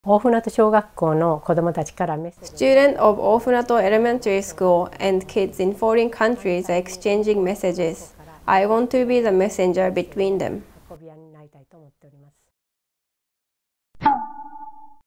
大船渡小学校の子どもたちからメッセージ。 Students of Ofunato Elementary School and kids in foreign countries are exchanging messages. I want to be the messenger between them. 運び屋になりたいと思っております。